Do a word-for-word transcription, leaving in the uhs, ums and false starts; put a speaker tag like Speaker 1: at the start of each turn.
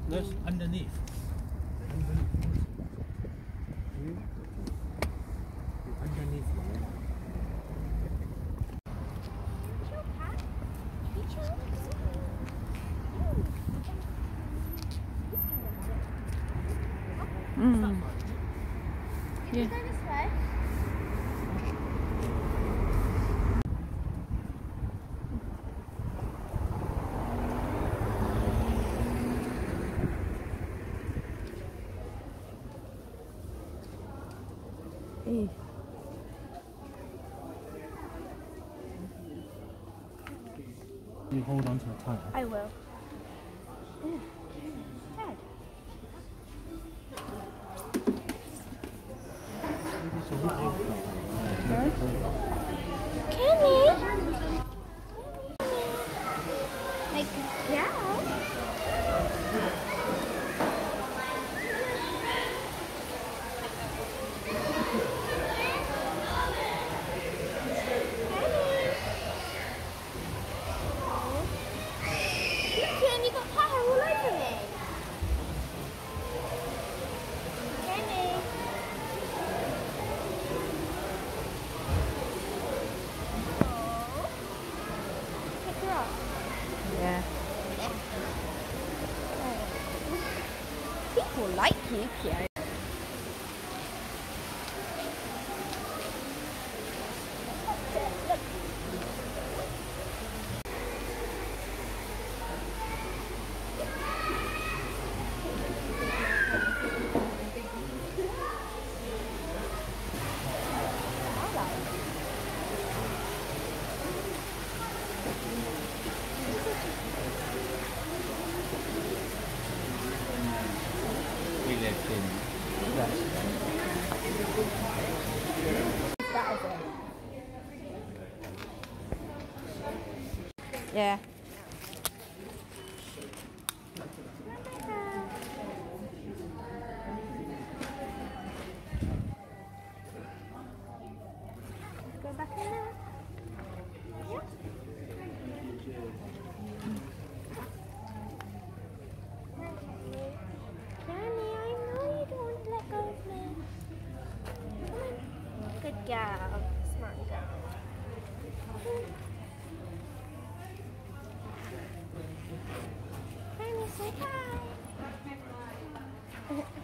Speaker 1: That's underneath. Underneath.
Speaker 2: Mm. Yeah.
Speaker 3: Go this way.
Speaker 2: Hey.
Speaker 1: You hold on to it tight.
Speaker 3: I will. Ooh. Dad. Kenny. Like, yeah. Kenny, you got hair all over me. Kenny. Oh. Pick her up.
Speaker 2: Yeah.
Speaker 3: People like you, Kyo.
Speaker 1: Relaxing. That's
Speaker 3: That is it.
Speaker 2: Yeah.
Speaker 3: Go back in there. Yeah. Danny, I know you don't want to let go of me. Come on. Good girl. Smart girl. Danny, say hi.